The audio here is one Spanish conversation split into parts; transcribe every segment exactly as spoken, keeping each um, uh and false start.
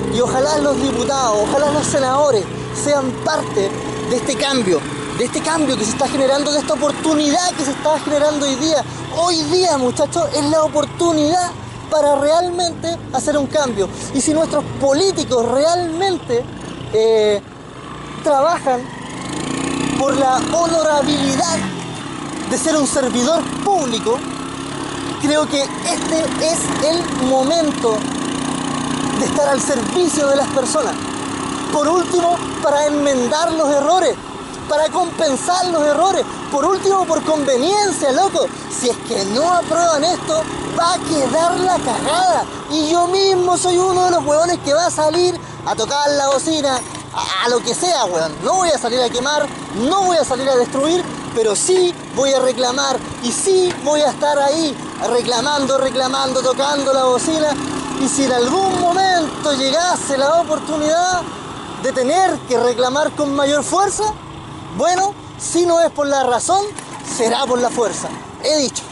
Y ojalá los diputados, ojalá los senadores sean parte de este cambio, de este cambio que se está generando, de esta oportunidad que se está generando hoy día. Hoy día, muchachos, es la oportunidad para realmente hacer un cambio. Y si nuestros políticos realmente eh, trabajan por la honorabilidad de ser un servidor público, creo que este es el momento de estar al servicio de las personas. Por último, para enmendar los errores, para compensar los errores. Por último, por conveniencia, loco. Si es que no aprueban esto, va a quedar la cagada. Y yo mismo soy uno de los huevones que va a salir a tocar la bocina, a, a lo que sea, weón. No voy a salir a quemar, no voy a salir a destruir, pero sí voy a reclamar y sí voy a estar ahí reclamando, reclamando, tocando la bocina. Y si en algún momento llegase la oportunidad de tener que reclamar con mayor fuerza, bueno, si no es por la razón, será por la fuerza. He dicho.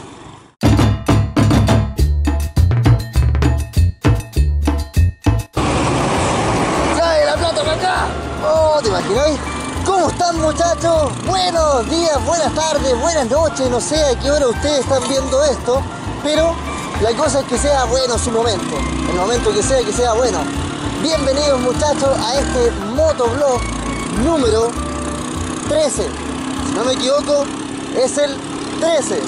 ¡Trae la plata para acá! Oh, ¿te imagináis? ¿Cómo están, muchachos? Buenos días, buenas tardes, buenas noches. No sé a qué hora ustedes están viendo esto, pero la cosa es que sea bueno su momento. El momento que sea, que sea bueno. Bienvenidos, muchachos, a este motovlog número trece. Si no me equivoco, es el trece.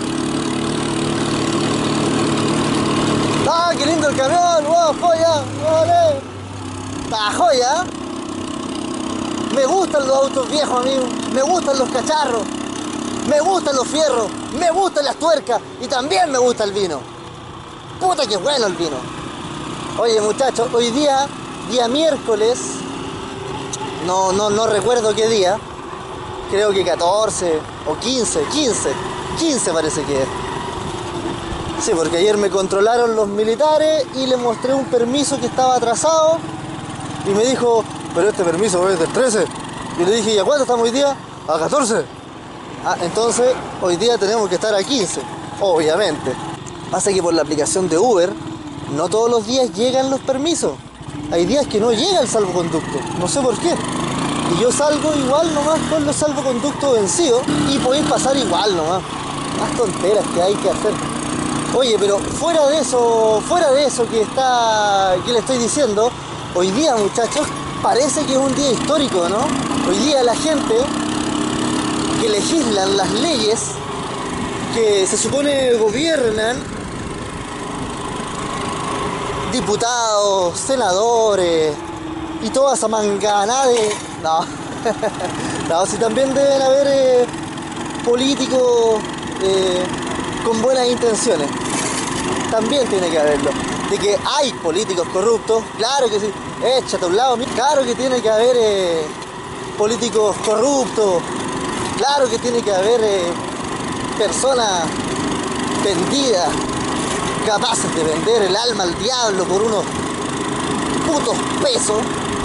¡Ah, qué lindo el camión! ¡Wow, joya! ¡Vale! ¡Ah, joya! Me gustan los autos viejos, amigos. Me gustan los cacharros. Me gustan los fierros. Me gustan las tuercas. Y también me gusta el vino. ¡Puta que bueno el vino! Oye, muchachos, hoy día, día miércoles, no, no, no recuerdo qué día, creo que catorce o quince, quince, quince parece que es. Sí, porque ayer me controlaron los militares y les mostré un permiso que estaba atrasado y me dijo, pero este permiso es del trece. Y le dije, ¿y a cuánto estamos hoy día? A catorce. Ah, entonces hoy día tenemos que estar a quince, obviamente. Pasa que por la aplicación de Uber, no todos los días llegan los permisos. Hay días que no llega el salvoconducto, no sé por qué. Y yo salgo igual nomás con los salvoconductos vencidos y podéis pasar igual nomás. Más tonteras que hay que hacer. Oye, pero fuera de eso, fuera de eso que está, que le estoy diciendo, hoy día, muchachos, parece que es un día histórico, ¿no? Hoy día la gente que legislan las leyes, que se supone gobiernan, diputados, senadores y toda esa manganada de... No, no, si también deben haber eh, políticos eh, con buenas intenciones. También tiene que haberlo. De que hay políticos corruptos, claro que sí. Échate a un lado, claro que tiene que haber eh, políticos corruptos, claro que tiene que haber eh, personas vendidas, capaces de vender el alma al diablo por unos putos pesos.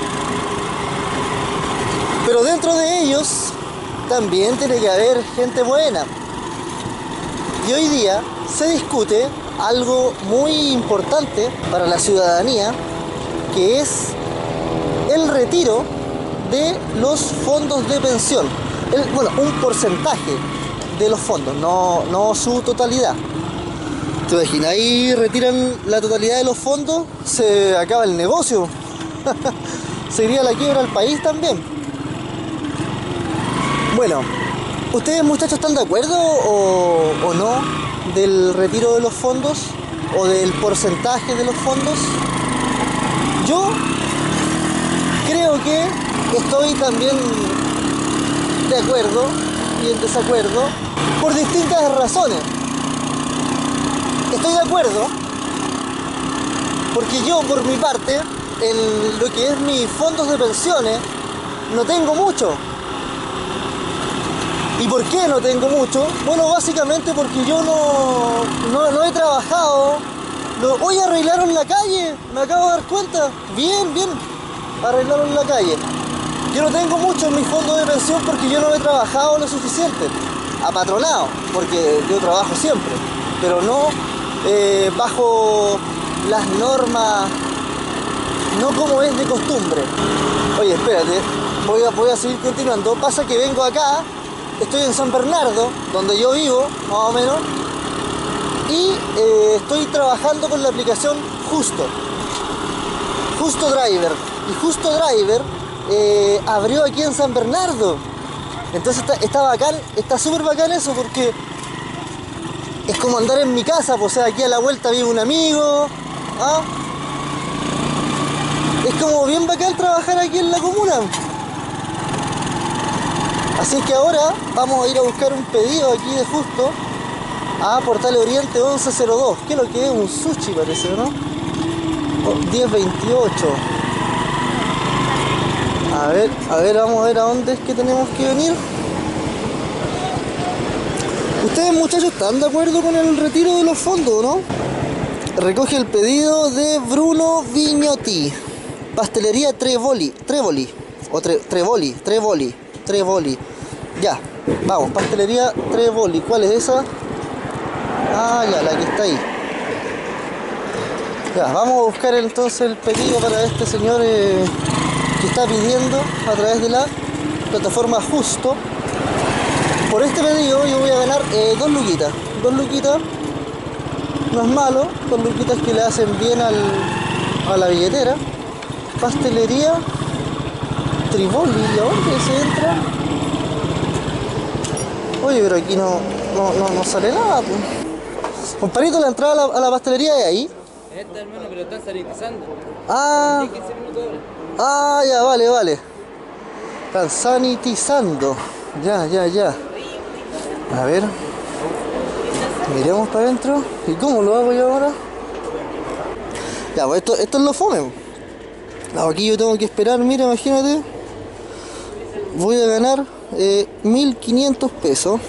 Pero dentro de ellos también tiene que haber gente buena. Y hoy día se discute algo muy importante para la ciudadanía, que es el retiro de los fondos de pensión. El, bueno, un porcentaje de los fondos, no, no su totalidad. ¿Te imaginas? Ahí retiran la totalidad de los fondos, se acaba el negocio. Se iría a la quiebra al país también. Bueno, ¿ustedes, muchachos, están de acuerdo o, o no del retiro de los fondos o del porcentaje de los fondos? Yo creo que estoy también de acuerdo y en desacuerdo por distintas razones. Estoy de acuerdo porque yo, por mi parte, en lo que es mis fondos de pensiones, no tengo mucho. ¿Y por qué no tengo mucho? Bueno, básicamente porque yo no, no, no he trabajado. No, hoy arreglaron la calle, me acabo de dar cuenta. Bien, bien, arreglaron la calle. Yo no tengo mucho en mi fondo de pensión porque yo no he trabajado lo suficiente. Apatronado, porque yo trabajo siempre, pero no eh, bajo las normas no como es de costumbre. Oye, espérate, voy a, voy a seguir continuando. Pasa que vengo acá, estoy en San Bernardo, donde yo vivo, más o menos, y eh, estoy trabajando con la aplicación Justo. Justo Driver. Y Justo Driver eh, abrió aquí en San Bernardo. Entonces está, está bacán, está súper bacán eso porque es como andar en mi casa, pues, o sea, aquí a la vuelta vive un amigo, ¿ah? Es como bien bacán trabajar aquí en la comuna. Así es que ahora vamos a ir a buscar un pedido aquí de Justo a Portal Oriente once cero dos. ¿Qué es lo que es? Un sushi parece, ¿no? diez veintiocho. A ver, a ver, vamos a ver a dónde es que tenemos que venir. Ustedes, muchachos, ¿están de acuerdo con el retiro de los fondos, no? Recoge el pedido de Bruno Vignotti. Pastelería Trevoli. Trevoli. O tre, Trevoli. Trevoli. Trevoli. Ya. Vamos, pastelería Trevoli. ¿Cuál es esa? Ah, ya, la que está ahí. Ya, vamos a buscar entonces el pedido para este señor eh, que está pidiendo a través de la plataforma Justo. Por este pedido yo voy a ganar eh, dos luquitas. Dos luquitas, no es malo, dos luquitas que le hacen bien al, a la billetera. Pastelería Trivoli, ¿y a dónde se entra? Oye, pero aquí no, no, no, no sale nada, pues. Compadrito, la entrada a la, a la pastelería es ahí. Esta, hermano, pero está sanitizando. Ah, ah, ya, vale, vale. Están sanitizando. Ya, ya, ya. A ver. Miremos para adentro. ¿Y cómo lo hago yo ahora? Ya, pues esto, esto es lo fome. No, aquí yo tengo que esperar, mira, imagínate. Voy a ganar eh, mil quinientos pesos.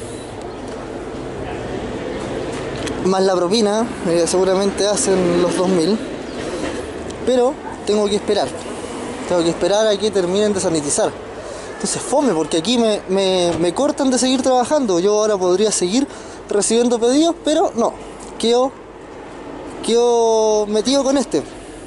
Más la propina, eh, seguramente hacen los dos mil. Pero tengo que esperar. Tengo que esperar a que terminen de sanitizar. Entonces fome, porque aquí me, me, me cortan de seguir trabajando. Yo ahora podría seguir recibiendo pedidos, pero no. Quedo, quedo metido con este.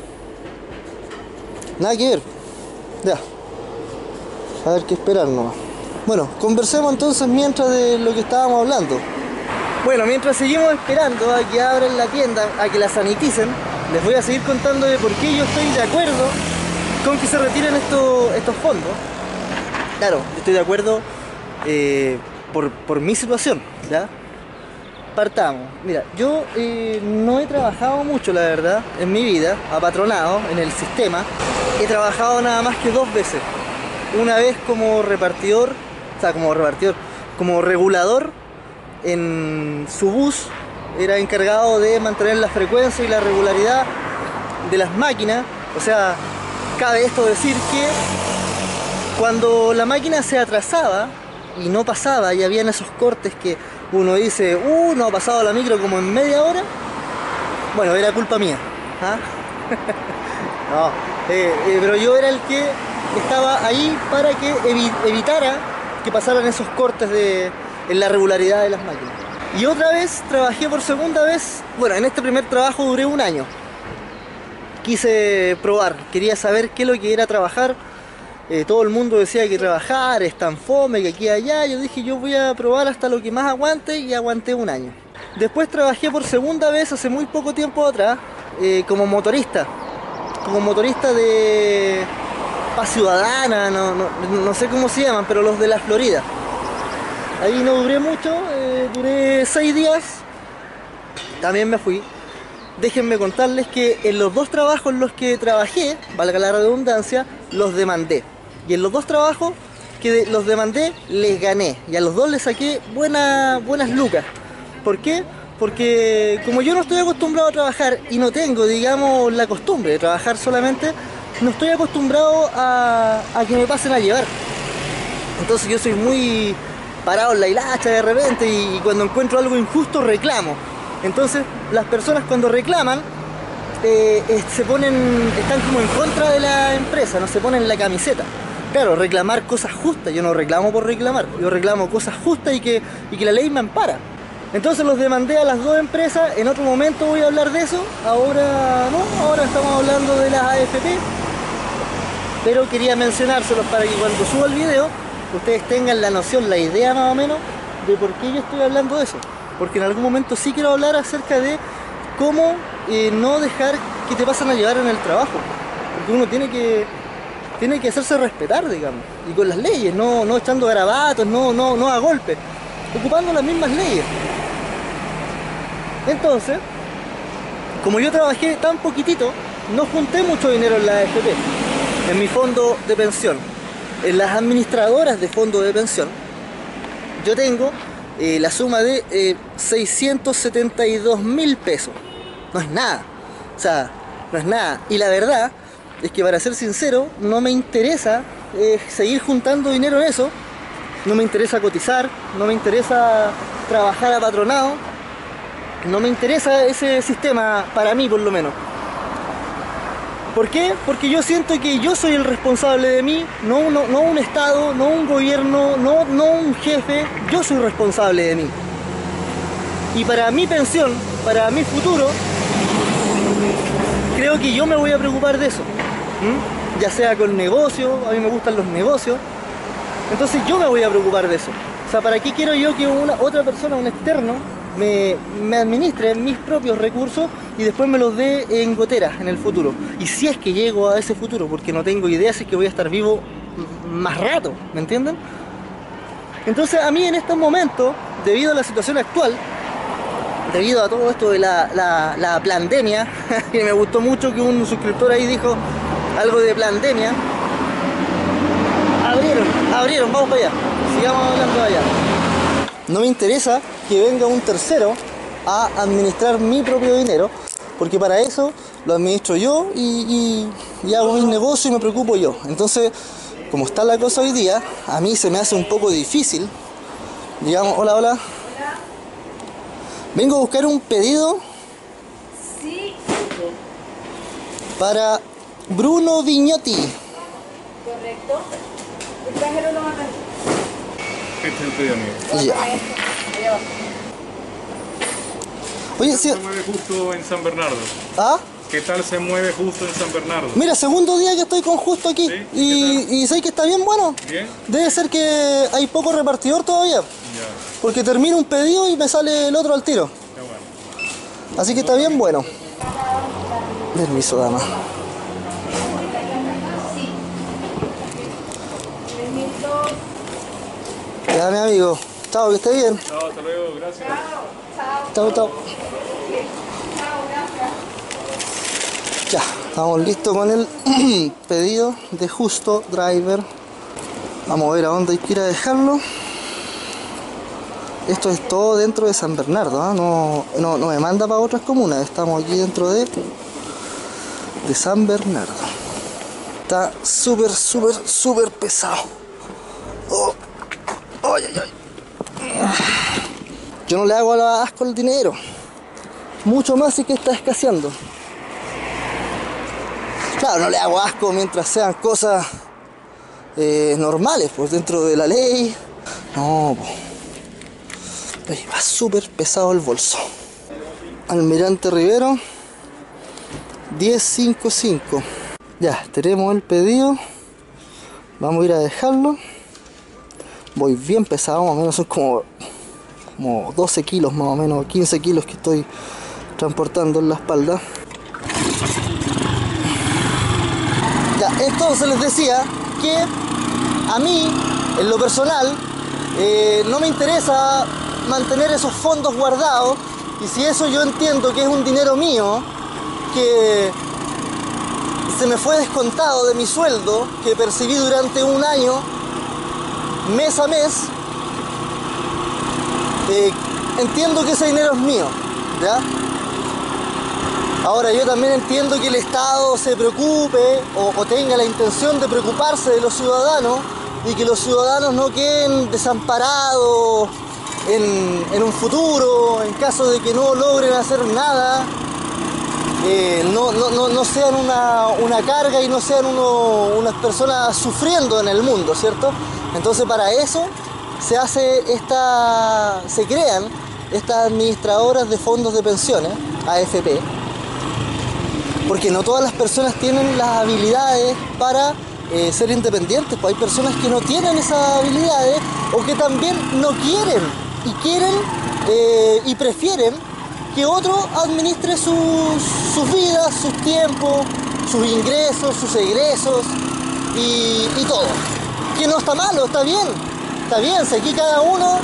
Nada que ver. Ya. A ver qué esperar nomás. Bueno, conversemos entonces mientras de lo que estábamos hablando. Bueno, mientras seguimos esperando a que abran la tienda, a que la saniticen, les voy a seguir contando de por qué yo estoy de acuerdo con que se retiren estos, estos fondos. Claro, yo estoy de acuerdo eh, por, por mi situación, ¿ya? Partamos. Mira, yo eh, no he trabajado mucho, la verdad, en mi vida, apatronado en el sistema. He trabajado nada más que dos veces. Una vez como repartidor, o sea, como repartidor, como regulador en su bus. Era encargado de mantener la frecuencia y la regularidad de las máquinas. O sea, cabe esto decir que cuando la máquina se atrasaba y no pasaba y habían esos cortes que uno dice, uh, no ha pasado la micro como en media hora, bueno, era culpa mía. ¿Ah? No, eh, eh, pero yo era el que estaba ahí para que evi evitara que pasaran esos cortes de, en la regularidad de las máquinas. Y otra vez trabajé por segunda vez. Bueno, en este primer trabajo duré un año. Quise probar, quería saber qué es lo que era trabajar. Eh, todo el mundo decía que trabajar es tan fome, que aquí y allá. Yo dije, yo voy a probar hasta lo que más aguante, y aguanté un año. Después trabajé por segunda vez hace muy poco tiempo atrás eh, como motorista. Como motorista de Paz Ciudadana, no, no, no sé cómo se llaman, pero los de la Florida. Ahí no duré mucho, eh, duré seis días, también me fui. Déjenme contarles que en los dos trabajos en los que trabajé, valga la redundancia, los demandé. Y en los dos trabajos que de, los demandé, les gané. Y a los dos les saqué buena, buenas lucas. ¿Por qué? Porque como yo no estoy acostumbrado a trabajar y no tengo, digamos, la costumbre de trabajar solamente, no estoy acostumbrado a, a que me pasen a llevar. Entonces yo soy muy parado en la hilacha de repente y, y cuando encuentro algo injusto reclamo. Entonces las personas cuando reclaman eh, eh, se ponen, están como en contra de la empresa, no se ponen la camiseta. Claro, reclamar cosas justas, yo no reclamo por reclamar, yo reclamo cosas justas y que, y que la ley me ampara. Entonces los demandé a las dos empresas, en otro momento voy a hablar de eso, ahora no, ahora estamos hablando de las A F P. pero quería mencionárselos para que cuando suba el video ustedes tengan la noción, la idea más o menos de por qué yo estoy hablando de eso, porque en algún momento sí quiero hablar acerca de cómo eh, no dejar que te pasen a llevar en el trabajo, porque uno tiene que tiene que hacerse respetar, digamos, y con las leyes, no, no echando garabatos, no, no, no a golpes, ocupando las mismas leyes. Entonces, como yo trabajé tan poquitito, no junté mucho dinero en la A F P, en mi fondo de pensión. En las administradoras de fondo de pensión, yo tengo eh, la suma de eh, seiscientos setenta y dos mil pesos. No es nada, o sea, no es nada. Y la verdad es que, para ser sincero, no me interesa eh, seguir juntando dinero en eso. No me interesa cotizar, no me interesa trabajar apatronado, no me interesa ese sistema, para mí por lo menos. ¿Por qué? Porque yo siento que yo soy el responsable de mí, no, no, no un Estado, no un gobierno, no, no un jefe, yo soy responsable de mí. Y para mi pensión, para mi futuro, creo que yo me voy a preocupar de eso. ¿Mm? Ya sea con negocios, a mí me gustan los negocios, entonces yo me voy a preocupar de eso. O sea, ¿para qué quiero yo que una otra persona, un externo, me, me administre mis propios recursos y después me los dé en goteras en el futuro? Y si es que llego a ese futuro, porque no tengo idea si es que voy a estar vivo más rato, ¿me entienden? Entonces a mí en estos momentos, debido a la situación actual, debido a todo esto de la, la, la pandemia, y me gustó mucho que un suscriptor ahí dijo algo de pandemia, abrieron, abrieron, vamos para allá, sigamos hablando de allá. No me interesa que venga un tercero a administrar mi propio dinero, porque para eso lo administro yo y, y, y hago mis negocios y me preocupo yo. Entonces, como está la cosa hoy día, a mí se me hace un poco difícil, digamos, hola, hola. Vengo a buscar un pedido Sí. para Bruno Vignotti. Correcto. El cajero lo manda. Este es el pedido mío. Ya. Allá abajo. Oye, ¿Qué sí. tal se mueve justo en San Bernardo? ¿Ah? ¿Qué tal se mueve justo en San Bernardo? Mira, segundo día que estoy con Justo aquí. ¿Sí? Y, y sé que está bien bueno. ¿Bien? Debe ser que hay poco repartidor todavía. Ya, Porque termino un pedido y me sale el otro al tiro. ya bueno. Así que está bien bueno. Permiso, dama. Ya, mi amigo. Chao, que esté bien. Chao, hasta luego, gracias. Chao, chao. Ya, estamos listos con el pedido de Justo Driver. Vamos a ver a dónde hay que ir a dejarlo. Esto es todo dentro de San Bernardo, ¿eh? no, no, no me manda para otras comunas. Estamos aquí dentro de, de San Bernardo. Está súper, súper, súper pesado. Oh. Ay, ay, ay. Yo no le hago asco al dinero. Mucho más si que está escaseando. Claro, no le hago asco mientras sean cosas eh, normales, pues dentro de la ley. No, pues. Oye, va súper pesado el bolso. Almirante Rivero diez cincuenta y cinco. Ya, tenemos el pedido. Vamos a ir a dejarlo. Voy bien pesado, más o menos son como, como doce kilos, más o menos quince kilos que estoy transportando en la espalda. Ya, entonces les decía que a mí, en lo personal, eh, no me interesa mantener esos fondos guardados, y si eso yo entiendo que es un dinero mío que se me fue descontado de mi sueldo que percibí durante un año, mes a mes, eh, entiendo que ese dinero es mío, ¿ya? Ahora, yo también entiendo que el Estado se preocupe o, o tenga la intención de preocuparse de los ciudadanos y que los ciudadanos no queden desamparados en, en un futuro, en caso de que no logren hacer nada, eh, no, no, no, no sean una, una carga y no sean uno, unas personas sufriendo en el mundo, ¿cierto? Entonces, para eso se hace esta, se crean estas administradoras de fondos de pensiones, A F P, porque no todas las personas tienen las habilidades para eh, ser independientes, pues hay personas que no tienen esas habilidades o que también no quieren y quieren eh, y prefieren que otro administre sus, sus vidas, sus tiempos, sus ingresos, sus egresos y, y todo. Que no está malo, está bien, está bien, si aquí cada uno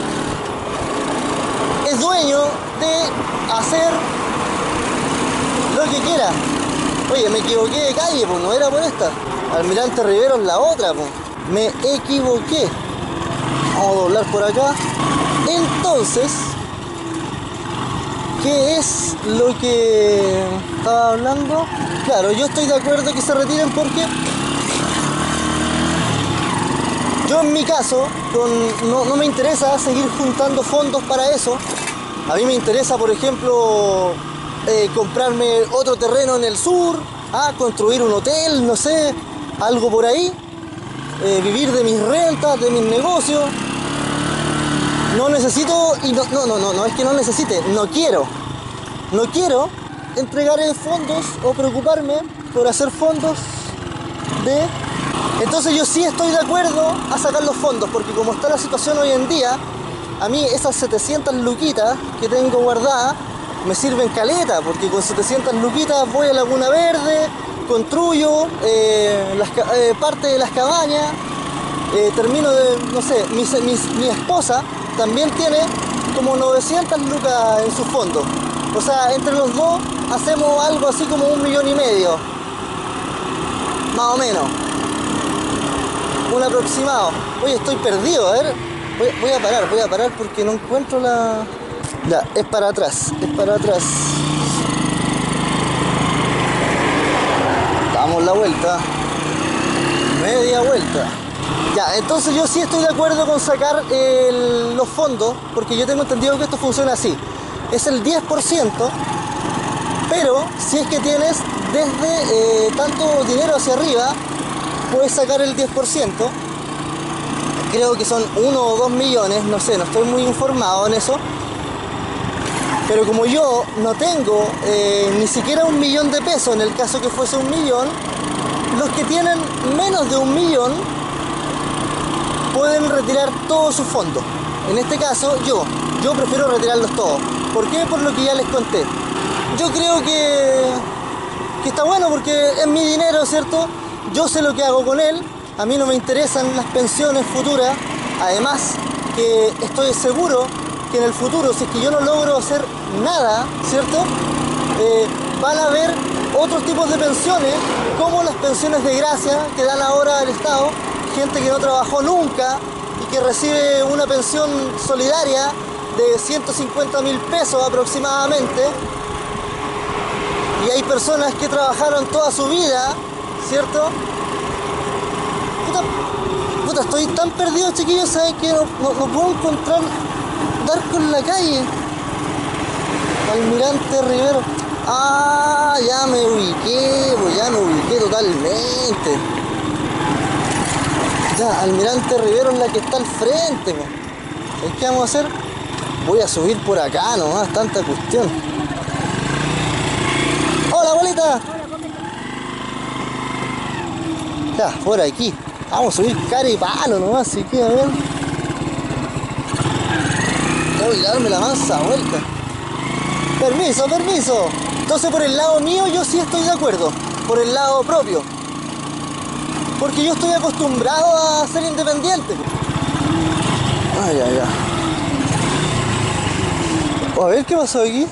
es dueño de hacer lo que quiera. Oye, me equivoqué de calle, pues no era por esta. Almirante Rivero es la otra, pues. Me equivoqué. Vamos a doblar por acá. Entonces, ¿qué es lo que estaba hablando? Claro, yo estoy de acuerdo que se retiren porque yo en mi caso con, no, no me interesa seguir juntando fondos para eso. A mí me interesa, por ejemplo, eh, comprarme otro terreno en el sur, ah, construir un hotel, no sé, algo por ahí, eh, vivir de mis rentas, de mis negocios. No necesito, y no, no, no, no, no es que no necesite, no quiero, no quiero entregar fondos o preocuparme por hacer fondos de... Entonces yo sí estoy de acuerdo a sacar los fondos, porque como está la situación hoy en día, a mí esas setecientas luquitas que tengo guardadas me sirven caleta, porque con setecientas luquitas voy a Laguna Verde, construyo eh, las, eh, parte de las cabañas, eh, termino de, no sé, mi, mi, mi esposa también tiene como novecientas lucas en su fondo. O sea, entre los dos hacemos algo así como un millón y medio. Más o menos. Un aproximado. Oye, estoy perdido, a ver. Voy, voy a parar, voy a parar porque no encuentro la... Ya, es para atrás, es para atrás. Damos la vuelta. Media vuelta. Ya, entonces yo sí estoy de acuerdo con sacar el, los fondos, porque yo tengo entendido que esto funciona así. Es el diez por ciento, pero si es que tienes desde eh, tanto dinero hacia arriba, puedes sacar el diez por ciento. Creo que son uno o dos millones, no sé, no estoy muy informado en eso. Pero como yo no tengo eh, ni siquiera un millón de pesos, en el caso que fuese un millón, los que tienen menos de un millón pueden retirar todos sus fondos. En este caso, yo, yo prefiero retirarlos todos. ¿Por qué? Por lo que ya les conté. Yo creo que, que está bueno porque es mi dinero, ¿cierto? Yo sé lo que hago con él, a mí no me interesan las pensiones futuras. Además, que estoy seguro que en el futuro, si es que yo no logro hacer nada, ¿cierto? Eh, van a haber otros tipos de pensiones, como las pensiones de gracia que dan ahora el Estado, gente que no trabajó nunca y que recibe una pensión solidaria de ciento cincuenta mil pesos aproximadamente. Y hay personas que trabajaron toda su vida, ¿cierto? Puta, puta estoy tan perdido, chiquillos, ¿sabes? Que no, no, no puedo encontrar, dar con la calle. Almirante Rivero. Ah, ya me ubiqué, pues ya me ubiqué totalmente. Ya, Almirante Rivero es la que está al frente, pues. ¿Sabes qué vamos a hacer? Voy a subir por acá nomás, tanta cuestión. ¡Hola, abuelita! Ya, por aquí. Vamos a subir cara y palo nomás, así que a ver. Tengo que darme la mansa vuelta. Permiso, permiso. Entonces por el lado mío yo sí estoy de acuerdo. Por el lado propio. Porque yo estoy acostumbrado a ser independiente. Ay, ay, ay. A ver qué pasó aquí.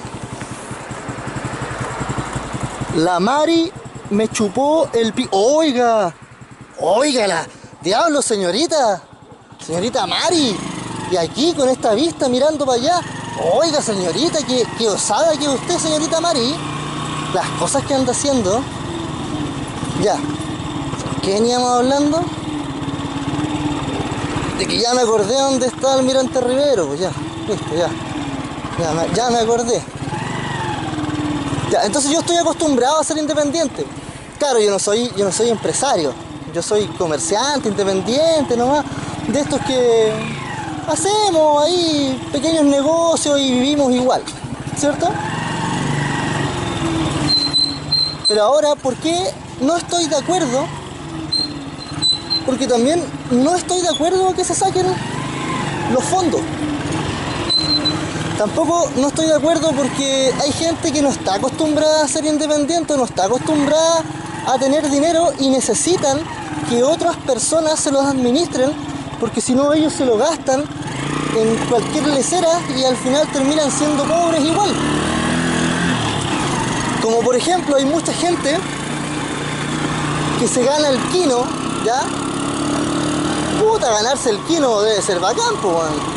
La Mari me chupó el pi... ¡Oiga! ¡Óigala! ¡Diablo, señorita! Señorita Mari. Y aquí con esta vista mirando para allá. Oiga, señorita, qué, qué osada que usted, señorita Mari. Las cosas que anda haciendo. Ya. ¿Qué veníamos hablando? De que ya me acordé dónde está Almirante Rivero. Pues ya, listo, ya. Ya me, ya me acordé. Ya, entonces yo estoy acostumbrado a ser independiente. Claro, yo no soy, yo no soy empresario. Yo soy comerciante, independiente nomás. De estos que hacemos ahí pequeños negocios y vivimos igual, ¿cierto? Pero ahora, ¿por qué no estoy de acuerdo porque también no estoy de acuerdo que se saquen los fondos. Tampoco no estoy de acuerdo porque hay gente que no está acostumbrada a ser independiente, no está acostumbrada a tener dinero y necesitan que otras personas se los administren, porque si no ellos se lo gastan en cualquier lesera y al final terminan siendo pobres igual. Como por ejemplo hay mucha gente que se gana el quino, ¿ya? Puta, ganarse el quino debe ser bacán, po, man.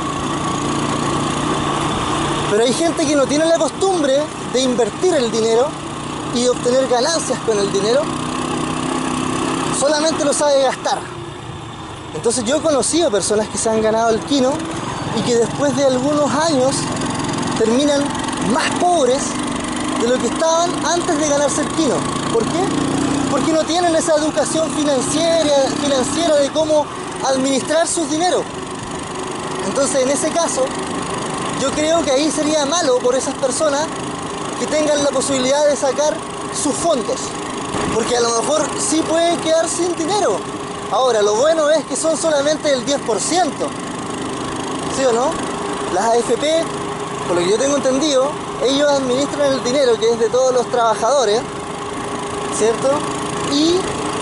Pero hay gente que no tiene la costumbre de invertir el dinero y de obtener ganancias con el dinero, solamente lo sabe gastar. Entonces yo he conocido personas que se han ganado el quino y que después de algunos años terminan más pobres de lo que estaban antes de ganarse el quino. ¿Por qué? Porque no tienen esa educación financiera, financiera de cómo administrar sus dineros. Entonces en ese caso yo creo que ahí sería malo por esas personas que tengan la posibilidad de sacar sus fondos, porque a lo mejor sí pueden quedar sin dinero. Ahora, lo bueno es que son solamente el diez por ciento, ¿sí o no? Las A F P, por lo que yo tengo entendido, ellos administran el dinero que es de todos los trabajadores, ¿cierto? Y,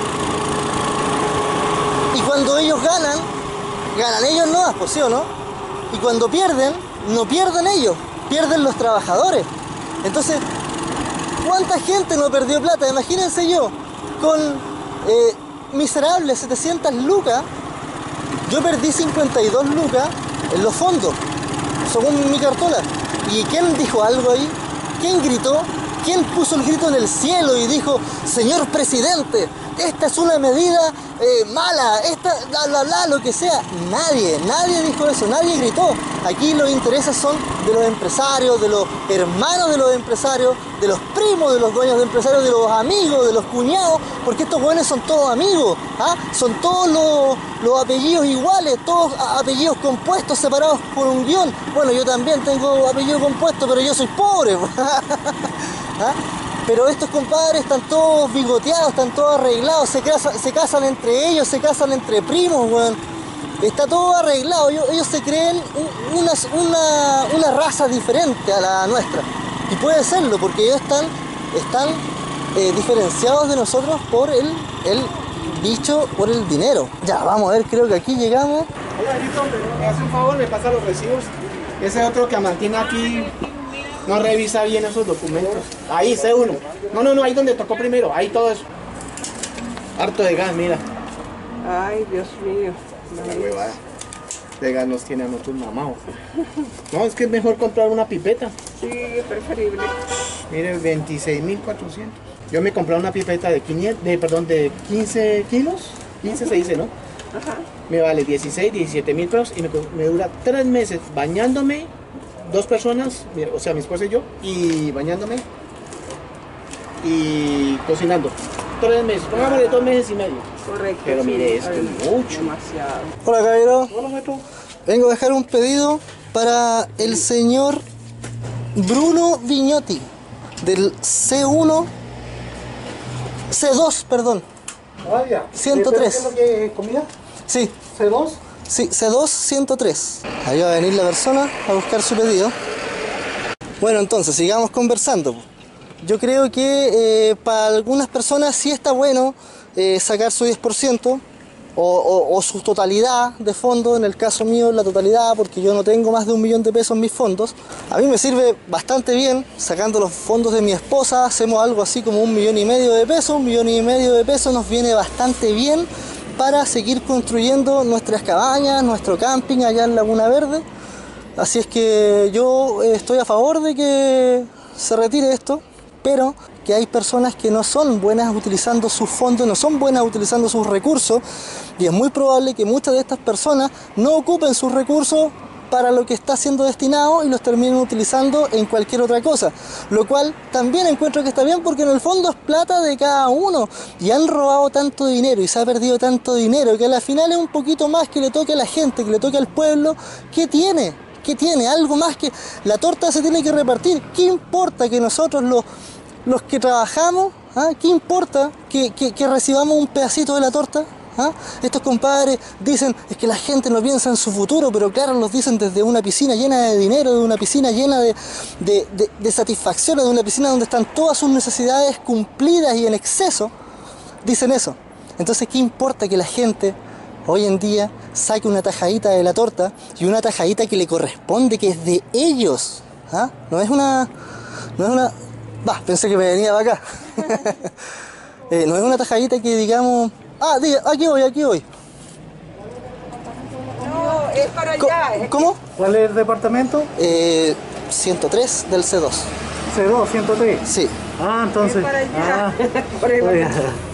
y cuando ellos ganan, ganan ellos no, pues, ¿sí o no? Y cuando pierden, no pierden ellos, pierden los trabajadores. Entonces, ¿cuánta gente no perdió plata? Imagínense yo, con eh, miserables setecientas lucas, yo perdí cincuenta y dos lucas en los fondos, según mi cartola. ¿Y quién dijo algo ahí? ¿Quién gritó? ¿Quién puso el grito en el cielo y dijo, señor presidente, esta es una medida eh, mala, esta, bla, bla, bla, lo que sea? Nadie, nadie dijo eso, nadie gritó. Aquí los intereses son de los empresarios, de los hermanos de los empresarios, de los primos de los dueños de empresarios, de los amigos, de los cuñados, porque estos jóvenes son todos amigos, ¿ah? Son todos los, los apellidos iguales, todos apellidos compuestos, separados por un guión. Bueno, yo también tengo apellido compuesto, pero yo soy pobre. ¿Ah? Pero estos compadres están todos bigoteados, están todos arreglados, se casan, se casan entre ellos, se casan entre primos, weón. Está todo arreglado, ellos, ellos se creen una, una, una raza diferente a la nuestra. Y puede serlo, porque ellos están, están eh, diferenciados de nosotros por el, el bicho, por el dinero. Ya, vamos a ver, creo que aquí llegamos. Hola, Grito, me hace un favor, me pasa los recibos. Ese otro que mantiene aquí no revisa bien esos documentos. Ahí, C uno. No, no, no, ahí donde tocó primero, ahí todo eso. Harto de gas, mira. Ay, Dios mío. La huevada de gas nos tiene a nosotros mamados. No, es que es mejor comprar una pipeta. Sí, preferible. Mire, veintiséis mil cuatrocientos. Yo me compré una pipeta de quinientos, de, perdón, de quince kilos. quince se dice, ¿no? Ajá. Me vale dieciséis, diecisiete mil pesos y me, me dura tres meses bañándome. Dos personas, o sea, mi esposa y yo, y bañándome y cocinando. Tres meses, pongámosle dos meses y medio. Correcto. Pero sí, mire, esto ay, es mucho. Demasiado. Hola, caballero. Hola, maestro. Vengo a dejar un pedido para el señor Bruno Vignotti, del C uno, C dos, perdón. Vaya. ciento tres. ¿Qué es lo que comida? Sí, ¿C dos? sí, C dos ciento tres. Ahí va a venir la persona a buscar su pedido. Bueno, entonces, sigamos conversando. Yo creo que eh, para algunas personas sí está bueno eh, sacar su diez por ciento o, o, o su totalidad de fondos. En el caso mío, la totalidad, porque yo no tengo más de un millón de pesos en mis fondos. A mí me sirve bastante bien, sacando los fondos de mi esposa, hacemos algo así como un millón y medio de pesos. Un millón y medio de pesos nos viene bastante bien para seguir construyendo nuestras cabañas, nuestro camping allá en Laguna Verde. Así es que yo estoy a favor de que se retire esto, pero que hay personas que no son buenas utilizando sus fondos, no son buenas utilizando sus recursos, y es muy probable que muchas de estas personas no ocupen sus recursos para lo que está siendo destinado y los terminen utilizando en cualquier otra cosa, lo cual también encuentro que está bien, porque en el fondo es plata de cada uno y han robado tanto dinero y se ha perdido tanto dinero que al final es un poquito más que le toque a la gente, que le toque al pueblo. ¿Qué tiene? ¿Qué tiene? Algo más que la torta se tiene que repartir. ¿Qué importa que nosotros los, los que trabajamos, ¿ah? ¿Qué importa que, que, que recibamos un pedacito de la torta? ¿ah? Estos compadres dicen, es que la gente no piensa en su futuro, pero claro, los dicen desde una piscina llena de dinero, de una piscina llena de, de, de, de satisfacciones, de una piscina donde están todas sus necesidades cumplidas y en exceso, dicen eso. Entonces, ¿qué importa que la gente hoy en día saque una tajadita de la torta y una tajadita que le corresponde, que es de ellos? ¿Ah? No es una... No es una... Bah, pensé que me venía para acá. eh, no es una tajadita que digamos... Ah, diga, aquí voy, aquí voy. No, es para allá. ¿Cómo? ¿Cuál es el departamento? Eh, ciento tres del C dos. C dos, ciento tres. Sí. Ah, entonces. Es para allá. Ah, Por ahí va. oiga.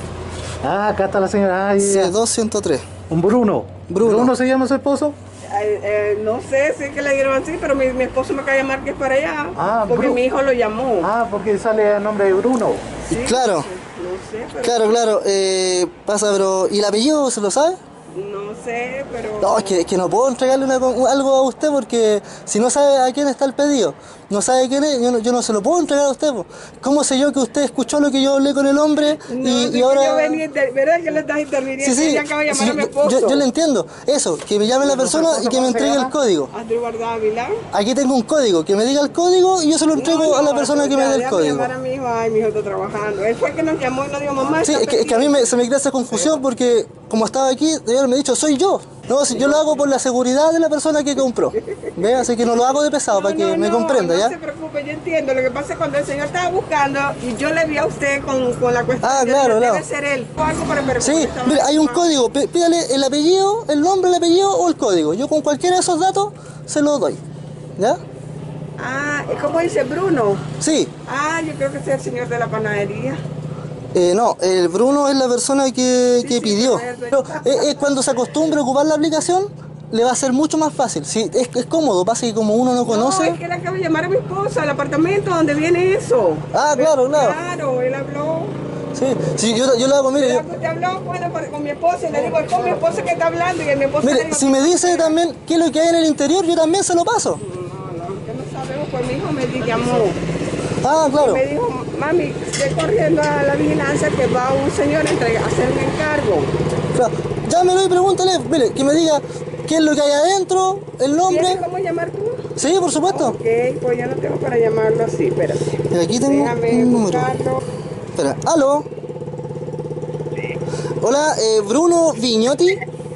Ah, acá está la señora. Ah, ya. C dos ciento tres. Un Bruno. Bruno. ¿Bruno se llama su esposo? Eh, eh, no sé si es que le dieron así, pero mi, mi esposo me acaba de llamar que es para allá. Ah, porque Bru- mi hijo lo llamó. Ah, porque sale el nombre de Bruno. Sí, Claro. No sé, pero Claro, claro. Eh, pasa, pero... ¿Y el apellido se lo sabe? no sé, pero... No, es que, es que no puedo entregarle una, algo a usted porque si no sabe a quién está el pedido, no sabe quién es, yo no, yo no se lo puedo entregar a usted. Po. ¿Cómo sé yo que usted escuchó lo que yo hablé con el hombre No, y, es y que ahora... yo venía, inter- ¿verdad que le estás interviniendo? Sí, sí, Ella acaba de llamar sí, a mi yo, esposo. yo- yo le entiendo. Eso, que me llame la persona y que me entregue el código. Andrew Dávila. Aquí tengo un código, que me diga el código y yo se lo entrego No, a la no, persona que me ya, dé el déjame código. llamar a mi hijo, ay, mi hijo está trabajando. Él fue el que nos llamó y nos dijo, mamá, Sí, está es que, es que a mí me, se me crea esa confusión porque como estaba aquí, debe haberme dicho, soy yo. No, si yo lo hago por la seguridad de la persona que compró. ¿Ve? Así que no lo hago de pesado para que no, me no, comprenda, no ¿ya? se preocupe, yo entiendo. Lo que pasa es cuando el señor estaba buscando y yo le vi a usted con, con la cuestión. Ah, yo claro, dije, claro. Debe ser él. O algo para ver. Sí, mira, hay un código. P- Pídale el apellido, el nombre, el apellido o el código. Yo con cualquiera de esos datos se los doy. ¿Ya? Ah, es como dice Bruno. Sí. Ah, yo creo que es el señor de la panadería. Eh, no, el Bruno es la persona que, Sí, que sí, pidió. pero es Pero es, es cuando se acostumbra a ocupar la aplicación, le va a ser mucho más fácil. Sí, es, es cómodo, pasa que como uno no No, conoce... es que él acaba de llamar a mi esposa al apartamento donde viene eso. Ah, claro, claro. Claro, él habló. Sí, sí, yo, yo lo hago, mire, yo- Pero usted habló bueno, con con mi esposa y le digo, es con mi esposa que está hablando y mi esposa le mire, dijo, si me dice también qué es lo que hay en el interior, yo también se lo paso. no, no, que no sabemos, pues mi hijo me di- llamó. Ah, claro. Me dijo, mami, estoy corriendo a la vigilancia que va un señor a entregar- a hacer un encargo. claro. Llámelo y pregúntale, mire, que me diga qué es lo que hay adentro, el nombre. ¿Tienes cómo llamar tú? Sí, por supuesto. Ok, pues yo no tengo para llamarlo así, espérate. Y aquí tengo Déjame un número. buscarlo. Espera, aló. Hola, eh, Bruno Vignotti.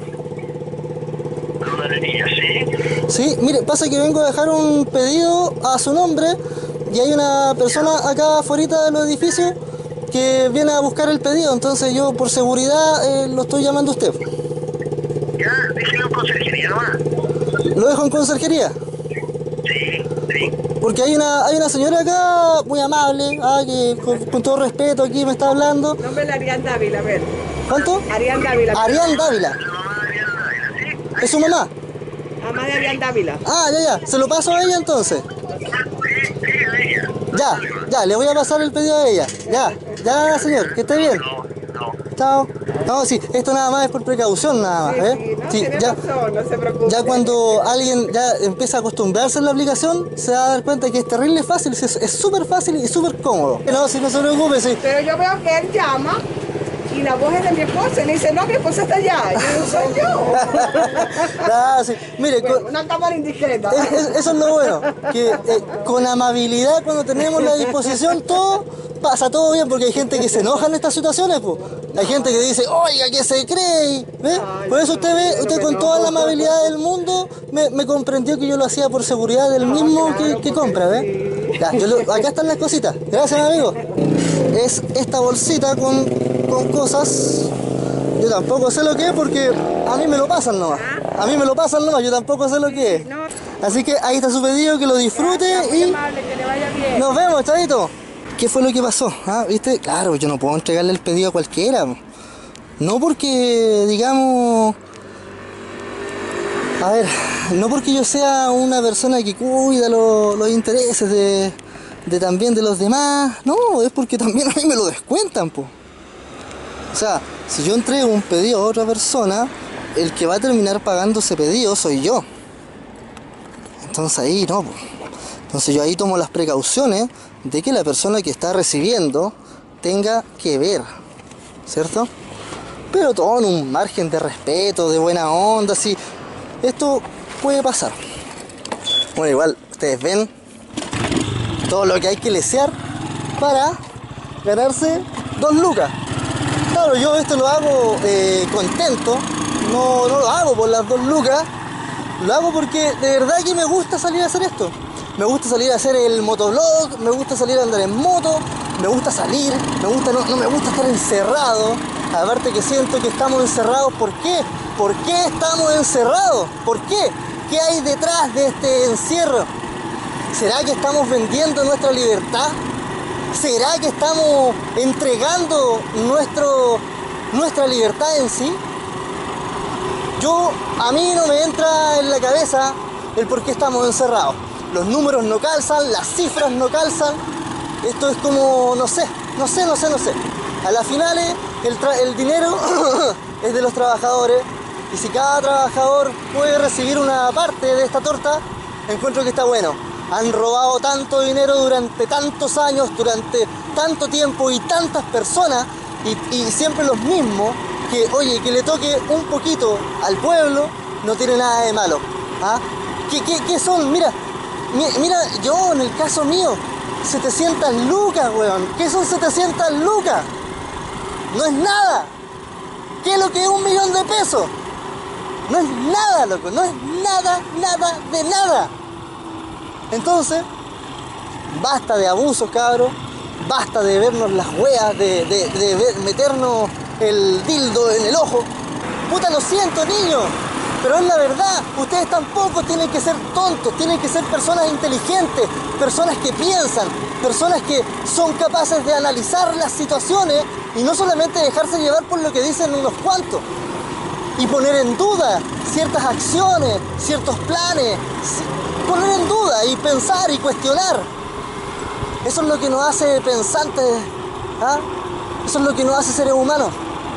Sí, mire, pasa que vengo a dejar un pedido a su nombre y hay una persona acá afuera de los edificios que viene a buscar el pedido, entonces yo por seguridad eh, lo estoy llamando a usted. Ya, déjelo en conserjería nomás. ¿Lo dejo en conserjería? Sí, sí. Porque hay una, hay una señora acá muy amable, ah, que con, con todo respeto aquí me está hablando. Nombre de Arián Dávila, a ver. ¿Cuánto? Arián Dávila. Arián Dávila. La mamá de Ariana Dávila, ¿sí? ¿Es su mamá? Mamá de Arián Dávila. Ah, ya, ya. Se lo paso a ella entonces. Sí, sí, a ella. Ya, ya, le voy a pasar el pedido a ella. Ya, ya, señor, que esté bien. No, no. Chao. No, sí, esto nada más es por precaución, nada más, Sí, ¿eh? sí, no, Sí, tiene ya, razón, no se preocupe. ya cuando alguien ya empieza a acostumbrarse a la aplicación, se va a dar cuenta que es terrible fácil, es es súper fácil y súper cómodo. No, si no se preocupe, sí. Pero yo veo que él llama y la voz es de mi esposa y le dice, no, mi esposa está allá. Y yo digo, soy yo. Ah, sí. Mire, Bueno, con- una cámara indiscreta. Es- es- eso es lo bueno, que eh, con amabilidad cuando tenemos la disposición todo pasa todo bien, porque hay gente que se enoja en estas situaciones, pues. Hay gente que dice, oiga, ¿qué se cree? ¿Ve? Por eso usted ve, usted con toda la amabilidad del mundo me, me comprendió que yo lo hacía por seguridad del mismo que, que compra, ¿ve? Ya, yo lo- acá están las cositas, gracias amigo. Es esta bolsita con, con cosas. Yo tampoco sé lo que es porque a mí me lo pasan nomás. A mí me lo pasan nomás, yo tampoco sé lo que es. No, Así que ahí está su pedido, que lo disfrute gracias, muy y amable, que le vaya bien. nos vemos, chavito. ¿Qué fue lo que pasó? ¿Ah? ¿Viste? Claro, yo no puedo entregarle el pedido a cualquiera. No porque, digamos... A ver, no porque yo sea una persona que cuida lo- los intereses de, de también de los demás. No, es porque también a mí me lo descuentan, po. O sea, si yo entrego un pedido a otra persona, el que va a terminar pagando ese pedido soy yo. Entonces ahí no, po. Entonces yo ahí tomo las precauciones de que la persona que está recibiendo tenga que ver, ¿cierto? pero todo en un margen de respeto, de buena onda, así. Esto puede pasar. Bueno, igual, ustedes ven todo lo que hay que lesear para ganarse dos lucas. Claro, yo esto lo hago eh, contento, no, no lo hago por las dos lucas, lo hago porque de verdad que me gusta salir a hacer esto. Me gusta salir a hacer el motovlog, me gusta salir a andar en moto, me gusta salir, me gusta, no, no me gusta estar encerrado. Aparte que siento que estamos encerrados, ¿por qué? ¿Por qué estamos encerrados? ¿Por qué? ¿Qué hay detrás de este encierro? ¿Será que estamos vendiendo nuestra libertad? ¿Será que estamos entregando nuestro, nuestra libertad en sí? Yo, a mí no me entra en la cabeza el por qué estamos encerrados. Los números no calzan, las cifras no calzan. Esto es como, no sé, no sé, no sé, no sé. A las finales, el, el dinero es de los trabajadores. Y si cada trabajador puede recibir una parte de esta torta, encuentro que está bueno. Han robado tanto dinero durante tantos años, durante tanto tiempo y tantas personas, y, y siempre los mismos, que oye, que le toque un poquito al pueblo, no tiene nada de malo. ¿Ah? ¿Qué, qué, qué son? Mira, mi, mira, yo en el caso mío, setecientas lucas, weón. ¿Qué son setecientas lucas? No es nada. ¿Qué es lo que es un millón de pesos? No es nada, loco, no es nada, nada de nada. Entonces, basta de abusos, cabros, basta de vernos las weas, de, de, de ver, meternos el dildo en el ojo. Puta, lo siento, niños, pero es la verdad. Ustedes tampoco tienen que ser tontos, tienen que ser personas inteligentes, personas que piensan, personas que son capaces de analizar las situaciones y no solamente dejarse llevar por lo que dicen unos cuantos. Y poner en duda ciertas acciones, ciertos planes, poner en duda y pensar y cuestionar. Eso es lo que nos hace pensantes, ¿ah? Eso es lo que nos hace seres humanos.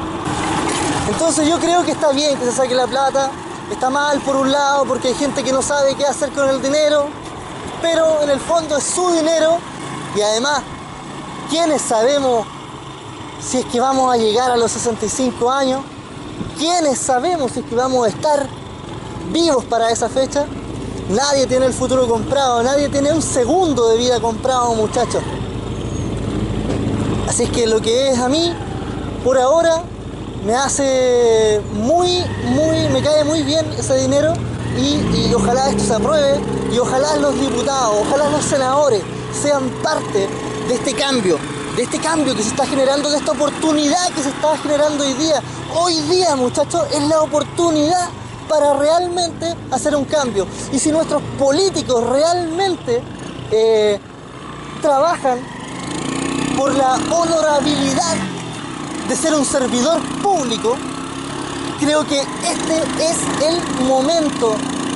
Entonces yo creo que está bien que se saque la plata, está mal por un lado porque hay gente que no sabe qué hacer con el dinero, pero en el fondo es su dinero y además, ¿quiénes sabemos si es que vamos a llegar a los sesenta y cinco años? ¿Quiénes sabemos si es que vamos a estar vivos para esa fecha? Nadie tiene el futuro comprado, nadie tiene un segundo de vida comprado, muchachos. Así es que lo que es a mí, por ahora, me hace muy, muy, me cae muy bien ese dinero y, y ojalá esto se apruebe y ojalá los diputados, ojalá los senadores sean parte de este cambio, de este cambio que se está generando, de esta oportunidad que se está generando hoy día. Hoy día, muchachos, es la oportunidad para realmente hacer un cambio. Y si nuestros políticos realmente eh, trabajan por la honorabilidad de ser un servidor público, creo que este es el momento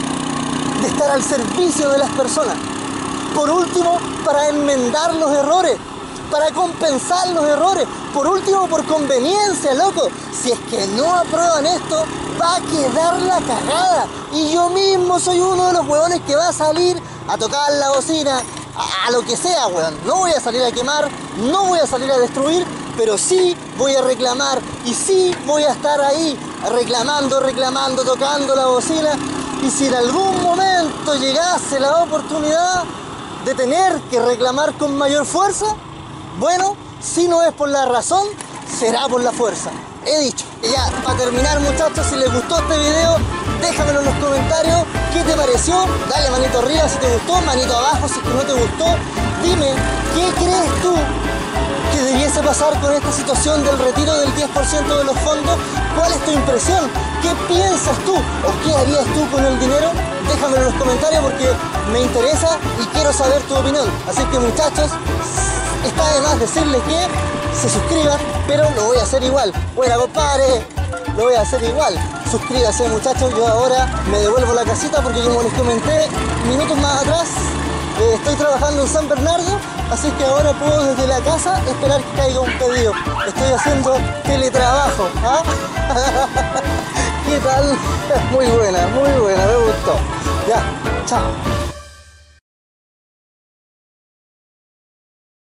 de estar al servicio de las personas. Por último, para enmendar los errores, para compensar los errores, por último, por conveniencia, loco. Si es que no aprueban esto, va a quedar la cagada. Y yo mismo soy uno de los huevones que va a salir a tocar la bocina, a, a lo que sea, huevón. No voy a salir a quemar, no voy a salir a destruir, pero sí voy a reclamar y sí voy a estar ahí reclamando, reclamando, tocando la bocina. Y si en algún momento llegase la oportunidad de tener que reclamar con mayor fuerza, bueno, si no es por la razón, será por la fuerza. He dicho. Y ya, para terminar, muchachos, si les gustó este video, déjamelo en los comentarios. ¿Qué te pareció? Dale manito arriba si te gustó, manito abajo si es que no te gustó. Dime, ¿qué crees tú que debiese pasar con esta situación del retiro del diez por ciento de los fondos? ¿Cuál es tu impresión? ¿Qué piensas tú? ¿O qué harías tú con el dinero? Déjamelo en los comentarios porque me interesa y quiero saber tu opinión. Así que, muchachos, está de más decirles que se suscriban, pero lo voy a hacer igual. Buena, compadre, lo voy a hacer igual. Suscríbase, muchachos. Yo ahora me devuelvo a la casita porque, como les comenté minutos más atrás, eh, estoy trabajando en San Bernardo, así que ahora puedo desde la casa esperar que caiga un pedido. Estoy haciendo teletrabajo, ¿ah? ¿Qué tal? Muy buena, muy buena, me gustó. Ya, chao.